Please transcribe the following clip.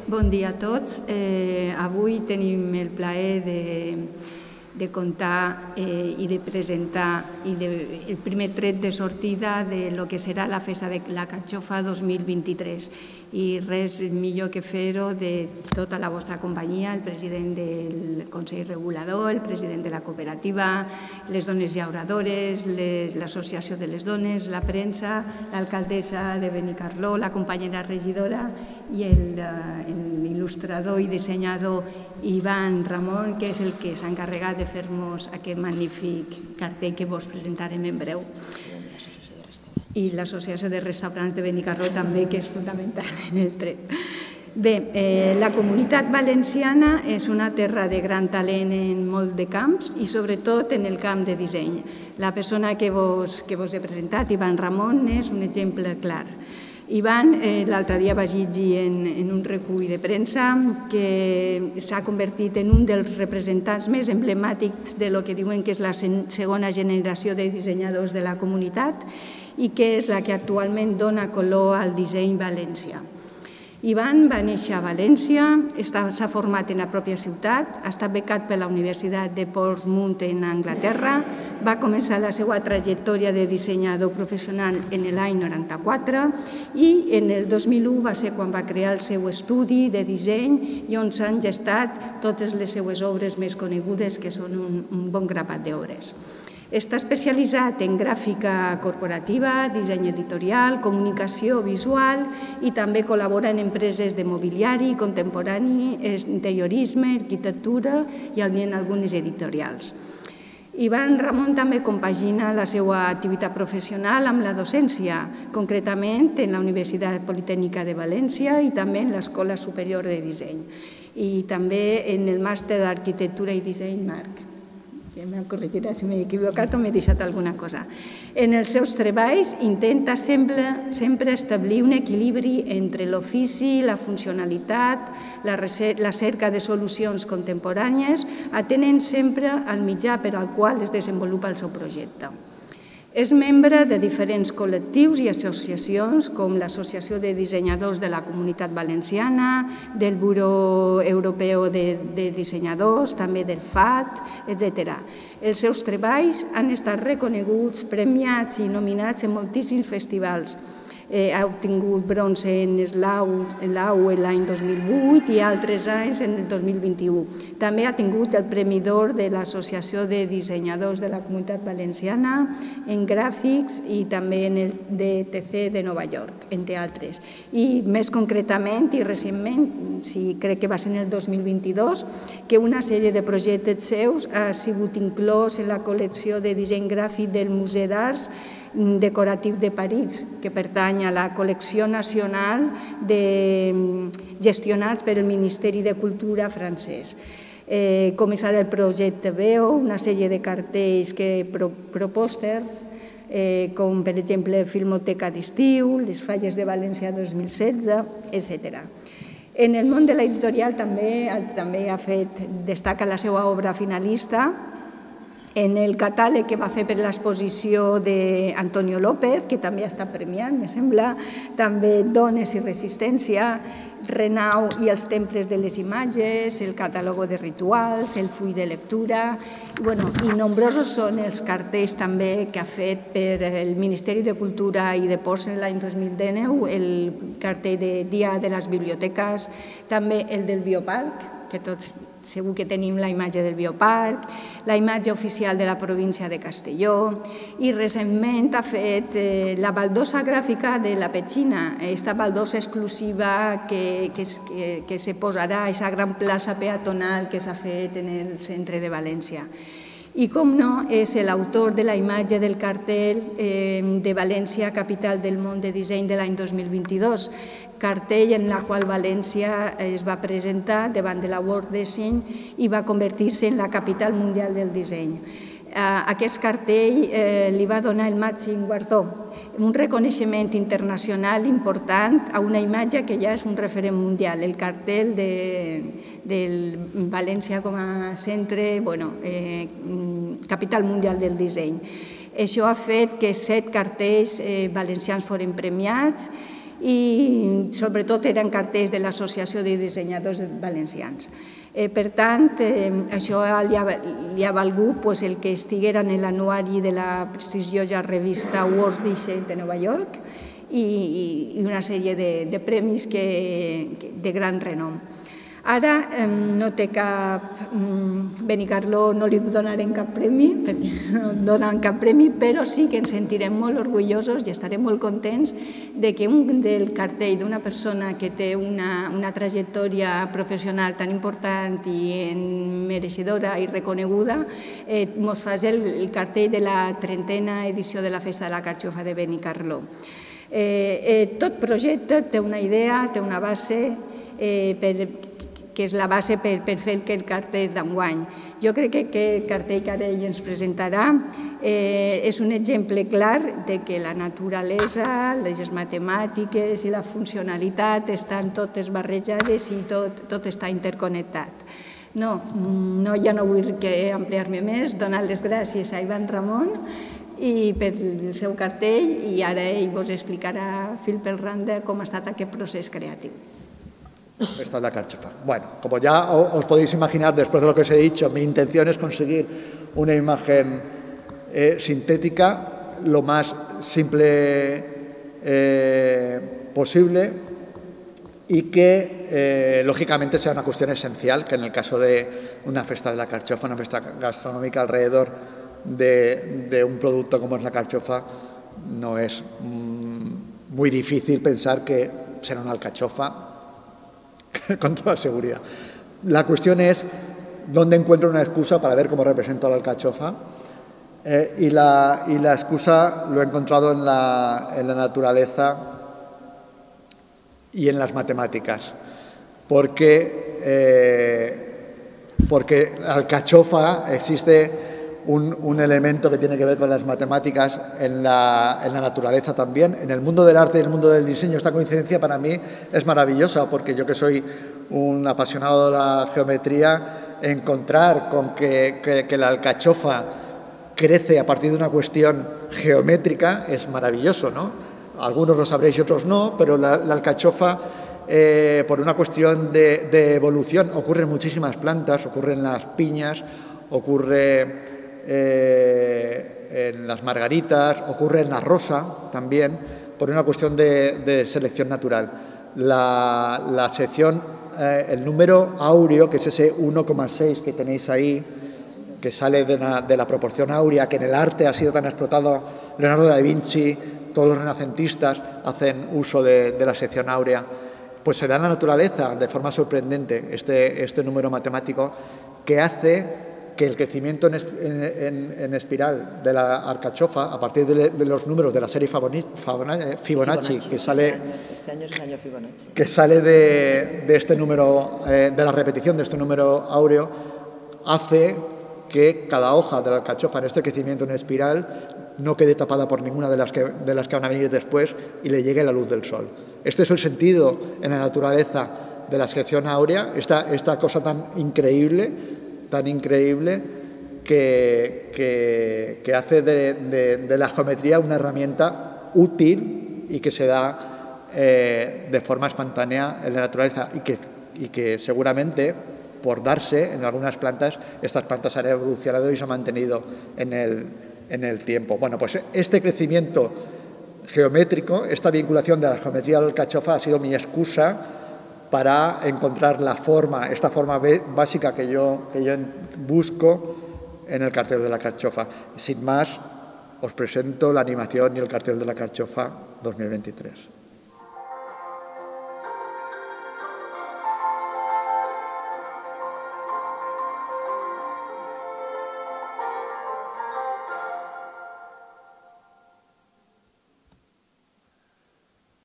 Bon dia a tots. Avui tenim el plaer de contar i de presentar el primer tret de sortida de lo que serà la Festa de la Carxofa 2023. I res millor que fer-ho de tota la vostra companyia, el president del Consell Regulador, el president de la cooperativa, les dones llauradores, l'associació de les dones, la premsa, l'alcaldessa de Benicarló, la companyera regidora i l'il·lustrador i dissenyador Ivan Ramon, que és el que s'ha encarregat de fer-nos aquest magnífic cartell que vos presentarem en breu. I l'Associació de Restaurants de Benicarló també, que és fundamental en el tret. Bé, la Comunitat Valenciana és una terra de gran talent en molt de camps i sobretot en el camp de disseny. La persona que vos he presentat, Ivan Ramon, és un exemple clar. Ivan, l'altre dia vaig llegir en un recull de premsa que s'ha convertit en un dels representants més emblemàtics de lo que diuen que és la segona generació de dissenyadors de la comunitat i que és la que actualment dona color al disseny valencià. Ivan va néixer a València, s'ha format en la pròpia ciutat, ha estat becat per la Universitat de Portsmouth en Anglaterra, va començar la seva trajectòria de dissenyador professional en l'any 94 i en el 2001 va ser quan va crear el seu estudi de disseny i on s'han gestat totes les seues obres més conegudes, que són un bon grapat d'obres. Està especialitzat en gràfica corporativa, disseny editorial, comunicació visual i també col·labora en empreses de mobiliari, contemporani, interiorisme, arquitectura i en algunes editorials. Ivan Ramon també compagina la seva activitat professional amb la docència, concretament en la Universitat Politècnica de València i també en l'Escola Superior de Disseny i també en el Màster d'Arquitectura i Disseny Marc. Em corregirà si m'he equivocat o m'he deixat alguna cosa. En els seus treballs intenta sempre establir un equilibri entre l'ofici, la funcionalitat, la cerca de solucions contemporànies, atenent sempre al mitjà per al qual es desenvolupa el seu projecte. És membre de diferents col·lectius i associacions com l'Associació de Dissenyadors de la Comunitat Valenciana, del Buró Europeu de Dissenyadors, també del FAT, etc. Els seus treballs han estat reconeguts, premiats i nominats en moltíssims festivals. Ha obtingut bronze en l'AU l'any 2008 i altres anys en el 2021. També ha tingut el Premi d'Or de l'Associació de Dissenyadors de la Comunitat Valenciana en gràfics i també en el DTC de Nova York, entre altres. I més concretament i recentment, crec que va ser en el 2022, que una sèrie de projectes seus ha sigut inclòs en la col·lecció de disseny gràfic del Museu d'Arts Decoratiu de París, que pertany a la col·lecció nacional gestionats per el Ministeri de Cultura francès. Com és ara el projecte Veo, una sèrie de cartells propòsters, com per exemple Filmoteca d'Estiu, Les Falles de València 2016, etc. En el món de l'editorial també destaca la seva obra finalista en el catàleg que va fer per l'exposició d'Antonio López, que també ha estat premiat, me sembla, també Dones i Resistència, Renau i els temples de les imatges, el catàleg de rituals, el full de lectura, i nombrosos són els cartells també que ha fet per el Ministeri de Cultura i de Ports l'any 2019, el cartell de Dia de les Biblioteques, també el del Bioparc, que tots segur que tenim la imatge del Bioparc, la imatge oficial de la província de Castelló i recentment ha fet la baldosa gràfica de la Petxina, aquesta baldosa exclusiva que se posarà a aquesta gran plaça peatonal que s'ha fet en el centre de València. I, com no, és l'autor de la imatge del cartell de València, capital del món de disseny de l'any 2022, cartell en la qual València es va presentar davant de la World Design i va convertir-se en la capital mundial del disseny. Aquest cartell li va donar el màxim guardó, un reconeixement internacional important a una imatge que ja és un referent mundial, el cartell de València com a centre, capital mundial del disseny. Això ha fet que 7 cartells valencians foren premiats i sobretot eren cartells de l'Associació de Dissenyadors Valencians. Per tant, això li ha valgut el que estigueren en l'anuari de la prestigiosa revista World Design de Nova York i una sèrie de premis de gran renom. Ara no té cap... Benicarló no li donarem cap premi, perquè no donen cap premi, però sí que ens sentirem molt orgullosos i estarem molt contents de que un del cartell d'una persona que té una trajectòria professional tan important i mereixedora i reconeguda ens faci el cartell de la 30a edició de la Festa de la Carxofa de Benicarló. Tot projecte té una idea, té una base que és la base per fer el cartell d'enguany. Jo crec que el cartell que ara ell ens presentarà és un exemple clar de que la naturalesa, les matemàtiques i la funcionalitat estan totes barrejades i tot està interconnectat. Ja no vull ampliar-me més, donar les gràcies a Ivan Ramon per el seu cartell i ara ell vos explicarà fil per randa com ha estat aquest procés creatiu. Esta es la carxofa. Bueno, como ya os podéis imaginar, después de lo que os he dicho, mi intención es conseguir una imagen sintética lo más simple posible y que, lógicamente, sea una cuestión esencial, que en el caso de una Festa de la Carxofa, una fiesta gastronómica alrededor de un producto como es la carxofa, no es muy difícil pensar que será una alcachofa, con toda seguridad. La cuestión es dónde encuentro una excusa para ver cómo represento a la alcachofa y la excusa lo he encontrado en la naturaleza y en las matemáticas, porque la alcachofa existe un elemento que tiene que ver con las matemáticas en la naturaleza también. En el mundo del arte y en el mundo del diseño esta coincidencia para mí es maravillosa, porque yo que soy un apasionado de la geometría, encontrar con que la alcachofa crece a partir de una cuestión geométrica es maravilloso, ¿no? Algunos lo sabréis y otros no, pero la alcachofa, por una cuestión de evolución, ocurre en muchísimas plantas, ocurre en las piñas, ocurre en las margaritas, ocurre en la rosa también, por una cuestión de selección natural. La sección, el número áureo, que es ese 1,6 que tenéis ahí, que sale de la proporción áurea, que en el arte ha sido tan explotado. Leonardo da Vinci, todos los renacentistas hacen uso de la sección áurea. Pues se da en la naturaleza de forma sorprendente este número matemático que hace que el crecimiento en espiral de la alcachofa, a partir de los números de la serie Fibonacci, que sale, este año es el año Fibonacci, que sale de este número, de la repetición de este número áureo, hace que cada hoja de la alcachofa en este crecimiento en espiral no quede tapada por ninguna de las que van a venir después y le llegue la luz del sol. Este es el sentido en la naturaleza de la sección áurea, esta cosa tan increíble que hace de la geometría una herramienta útil y que se da de forma espontánea en la naturaleza y que seguramente, por darse en algunas plantas, estas plantas han evolucionado y se han mantenido en el tiempo. Bueno, pues este crecimiento geométrico, esta vinculación de la geometría a la alcachofa ha sido mi excusa para encontrar esta forma básica que yo busco en el cartel de la carxofa. Sin más, os presento la animación y el cartel de la carxofa 2023.